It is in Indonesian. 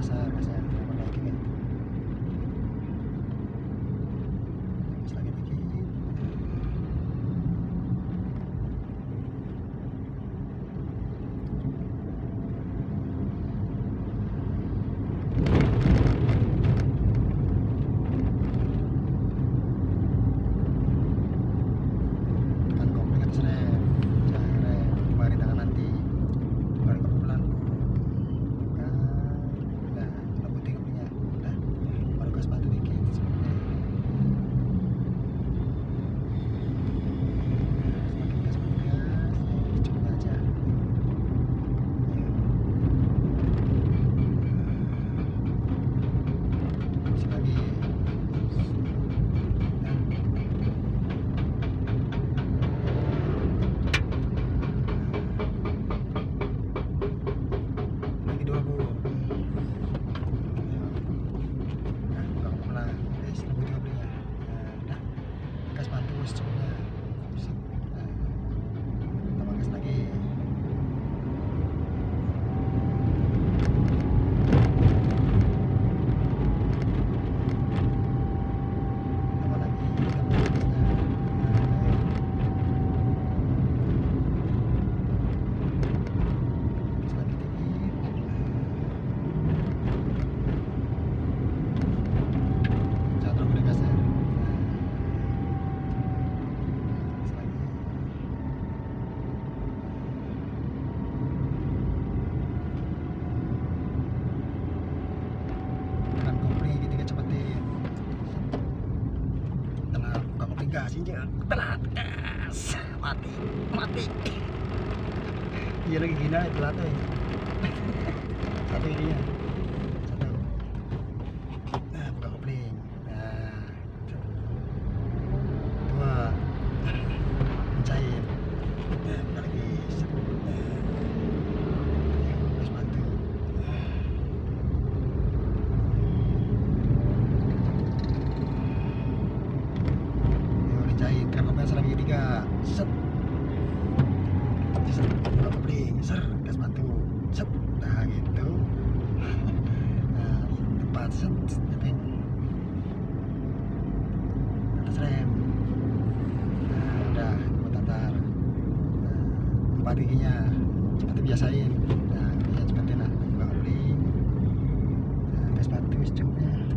kasar gasnya lagi kan. Terus lagi dikit. Tekan kopling atas rem, jangan rem, kembali tangan nanti, kembali kopling pelan. Nah, lebutin koplingnya, udah, baru gas batu dikit sebenarnya. Semakin gas, coba aja. Masih lagi. Lagi dua bu. Nah, buka pelan, lebutin koplingnya. Udah, gas batu secukupnya. Nah, tambah gas lagi. Tambah lagi, tambah gasnya. Gas lagi dikit. Jangan terlalu gede gasnya. Gas lagi. Tekan kopling gitu cepetin. Telat, buka kopling gas injek. Telat gas. Mati. Iya lagi gini aja telat ya. Satu ininya. Satu. Nah, buka kopling. Nah. Dua. Pecahin. Nah, buka lagi. Gas bantu. Yuk dicahin, kan kopling lagi tiga. Set. Buka kopling, gas bantu. Set. Nah, gitu. Nah, tepat set, nyepin atas rem. Nah, udah mau tatar. Nah, 4 giginya cepet biasain. Nah, giginya cepetin lah, buka kopling. Nah, gas bantu secukupnya.